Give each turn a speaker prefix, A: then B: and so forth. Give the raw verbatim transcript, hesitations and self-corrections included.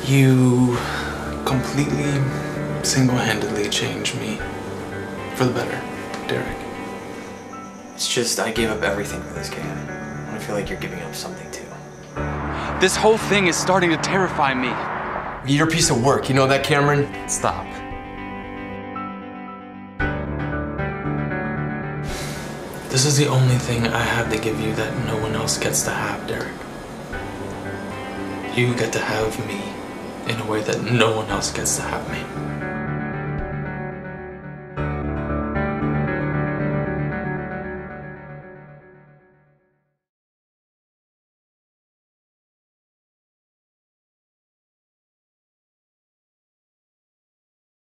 A: You completely, single-handedly changed me for the better, Derek.
B: It's just, I gave up everything for this game. I feel like you're giving up something too.
C: This whole thing is starting to terrify me.
D: You're a piece of work, you know that, Cameron?
C: Stop.
A: This is the only thing I have to give you that no one else gets to have, Derek. You get to have me in a way that no one else gets to have me.